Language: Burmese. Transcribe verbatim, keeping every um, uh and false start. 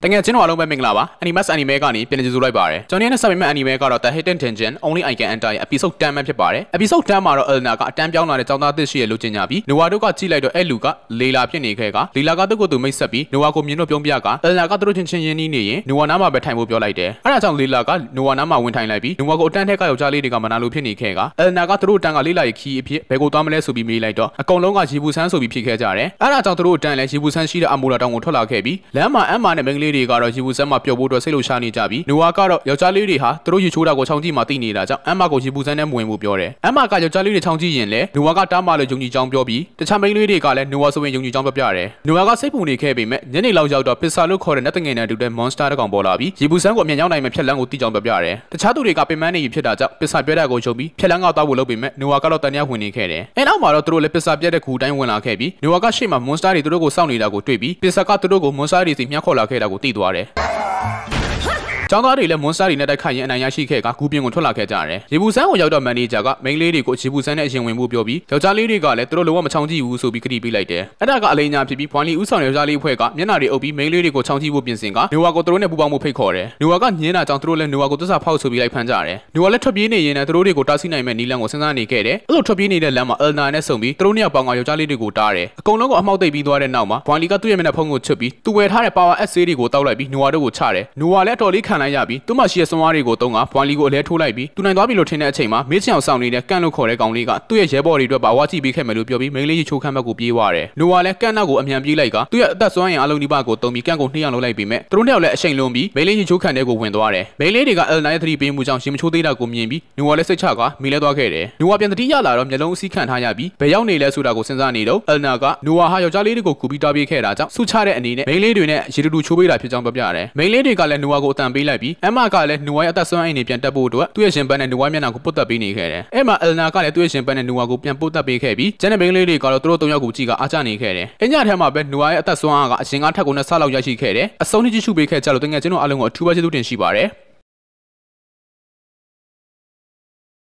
တကယ်ချင်းတော့အလုံးပဲမင်္ဂလာပါ Animask anime ကနေပြန်ကြည့်စုလိုက်ပါတယ်ကျွန်တော်နဲ့ဆက်ပေးမဲ့ anime ကတော့ The Hidden Dungeon Only I Can Enter ရဲ့ episode ten ပဲဖြစ်ပါတယ် episode ten မှာတော့ Elna ကအတန်းပြောင်းလာတဲ့ចောင်းသားသစ်ရှိရဲ့လို့ကျင်ညာပြီး Noir တို့ကကြည့်လိုက်တော့အဲ့လူကလေလာဖြစ်နေခဲ့ကလေလာကသူ့ကိုသူမိတ်ဆက်ပြီး Noir ကိုမြင်တော့ပြုံးပြက Elna ကသူတို့ချင်းချင်းရင်းနှီးနေရင် Noir နားမှာပဲထိုင်ဖို့ပြောလိုက်တယ်အဲ့ဒါကြောင့်လေလာက Noir နားမှာဝင်ထိုင်လိုက်ပြီး Noir ကိုအတန်းထက်ကယောက်ျားလေးတွေကမနာလို့ဖြစ်နေခဲ့က Elna ကသူတို့အတန်းကလေးလာရဲ့ခီးအဖြစ်ဘယ်ကိုသွားမလဲဆိုပြီးမေးလိုက်တော့အကုန်လုံးကရေပူဆန်းဆိုပြီးဖြစ်ခဲ့ကြတယ်အဲ့ဒါကြောင့်သူတို့အတန်းလည်းရေပူဆန်းရှိတဲ့အမူလာတောင်ကိုထွက်လာခဲ့ပြီးလမ်းမှာအမ်မာနဲ့မိန်းကလေးတွေကတော့ရေပူဆန်းမှာပျော်ဖို့အတွက်စိတ်လှုပ်ရှားနေကြပြီး Noir ကတော့ယောက်ျားလေးတွေဟာသူတို့ရေချိုးတာကိုချောင်းကြည့်မှသိနေတာကြောင့်အမ်မာကိုရေပူဆန်းနဲ့မဝင်ဘူးပြောတယ်အမ်မာကယောက်ျားလေးတွေချောင်းကြည့်ရင်လည်း Noir ကတားမှလို့ယုံကြည်ကြောင်းပြောပြီးတခြားမိန်းကလေးတွေကလည်း Noir ဆိုရင်ယုံကြည်ကြောင်းပြောပြတယ် Noir ကစိတ်ပူနေခဲ့ပေမဲ့ညနေလောက်ရောက်တော့ပစ်စာလို့ခေါ်တဲ့နတ်တငယ်နဲ့တူတဲ့ monster တစ်ကောင်ပေါ်လာပြီးရေပူဆန်းကိုအမြန်ရောက်နိုင်မဲ့ဖြက်လန်းကိုတိကြောင်းပြောပြတယ်တခြားသူတွေကပင်မနေဖြစ်တာကြောင့်ပစ်စာပြက်တဲ့ကိုချုပ်ပြီးဖြက်လန်းကောက်သွားဖို့လုပ်ပေမဲ့ Noir ကတော့တန်တရားဝင်နေခဲ့တယ်အဲနောက်မှာတော့သူတို့လည်းပစ်စာပြက်တဲ့ခူတိုင်းဝင်လာခဲ့ပြီး Noir ကရှေ့မှာ monster တွေသူတို့ကိုစောင့်နေတာကိုတွေ့ပြီးပစ်စာကသူတို့ကို monster တွေစီမြှောက်ခေါ်လာခဲ့တာကိုသိသွားတယ်ကျောင်းသားတွေလည်း monster တွေနဲ့တိုက်ခိုက်ရင်အနိုင်ရရှိခဲ့ကဂူပြင်ကိုထွက်လာခဲ့ကြတယ်။ရေပူဆန်းကိုရောက်တော့ manager ကမိန်းလေးတွေကိုရေပူဆန်းနဲ့အရင်ဝင်ဖို့ပြောပြီးယောက်ျားလေးတွေကလည်းသူတို့လုံးဝမချောင်းကြည့်ဘူးဆိုပြီးခရီးပေးလိုက်တယ်။အဲ့ဒါကအလိညာဖြစ်ပြီးဘွမ်လီဦးဆောင်ယောက်ျားလေးအဖွဲ့ကမျက်နှာတွေအုပ်ပြီးမိန်းလေးတွေကိုချောင်းကြည့်ဖို့ပြင်ဆင်က Noir ကိုသူတို့နဲ့ပူပေါင်းမှုဖိတ်ခေါ်တယ်။ Noir ကညင်းတာကြောင့်သူတို့လည်း Noir ကိုသစ္စာဖောက်ဆိုပြီးလိုက်ဖမ်းကြတယ်။ Noir လည်းထွက်ပြေးနေရင်လည်းသူတို့တွေကိုတားဆီးနိုင်မဲ့နီလန်ကိုစဉ်းစားနေခဲ့တယ်။အဲ့လိုထွက်ပြေးနေတဲ့လမ်းမှာ Elna နဲ့ဆုံပြီးသူတို့နှစ်ယောက်ပေါင်းကယောက်ျားလေးတွေကိုတားတယ်။အကုန်လုံးကအမှောက်သိပ်ပြီးသွားတဲ့နောက်မှာဘွမ်လီကသူ့ရဲ့မျက်နှာဖုံးကိုချွတ်ပြီးသူဝယ်ထားတဲ့ power S တွေကိုတောက်လိုက်ပြီး Noir တို့ကိုချတယ်။ Noir လည်းအတော်လေးခံလိုက်ရပြီးသူ့မှာရှိတဲ့စွမ်းအားတွေကိုတုံးကဘွမ်လီကိုအလဲထိုးလိုက်ပြီးသူနိုင်သွားပြီလို့ထင်တဲ့အချိန်မှာမေးချင်အောင်စောင့်နေတဲ့ကန်လို့ခေါ်တဲ့ကောင်လေးကသူ့ရဲ့ရဲဘော်တွေအတွက်ပါဝါကြည့်ပေးခဲ့မယ်လို့ပြောပြီးမိန်းလေးချိုးခမ်းဘက်ကိုပြေးသွားတယ်။ Noir လည်းကန်နောက်ကိုအမြန်ပြေးလိုက်ကသူ့ရဲ့အသက်စွမ်းရည်အလုံးဒီပါကိုတုံးပြီးကန်ကိုနှိမ့်အောင်လုပ်လိုက်ပြီးမဲ့သူတို့နှစ်ယောက်လည်းအရှိန်လုံးပြီးမိန်းလေးချိုးခမ်းတဲ့ကိုဝင်သွားတယ်။မိန်းလေးတွေက Elna ရဲ့သတိပေးမှုကြောင့်ရင်မချိုးသေးတာကိုမြင်ပြီး Noir လည်းစိတ်ချကမိလဲသွားခဲ့တယ်။ Noir ပြန်သတိရလာတော့မျက်လုံးအစည်းခံထားရပြီးဘယ်ရောက်နေလဲဆိုတာကိုစဉ်းစားနေတော့ Elna က Noir ဟာယောက်ျားလေးတွေကိုကူပြီးတားပြေးခဲ့တာကြောင့်စုချတဲ့အနေနဲ့မိန်းလေးတွေနဲ့ရေတူတူချိုးပေးတာဖြစ်ကြောင်းပြောပြတယ်။မိန်းလေးတွေကလည်း Noir ကိုအတန်ပေးလိုက်ပြီးအမ်မာကလည်း Noir ရဲ့အသက်စွမ်းအင်တွေပြန်တက်ဖို့အတွက်သူ့ရဲ့ရှင်ပန်းနဲ့ Noir မျက်နှာကိုပုတ်တက်ပေးနေခဲ့တယ်။အဲ့မှာ Elna ကလည်းသူ့ရဲ့ရှင်ပန်းနဲ့ Noir ကိုပြန်ပုတ်တက်ပေးခဲ့ပြီးကျန်တဲ့မိန်းလေးတွေကတော့သူတို့သုံးယောက်ကိုကြည့်ကအားကျနေခဲ့တယ်။အညထဲမှာပဲ Noir ရဲ့အသက်စွမ်းအားကအရင်ကထက်ကိုနှစ်ဆလောက်ရရှိခဲ့တယ်။အဆုံးထိကြည့်ရှုပေးခဲ့ကြလို့တကယ်ချင်းတို့အားလုံးကိုအထူးပဲကျေးဇူးတင်ရှိပါတယ်။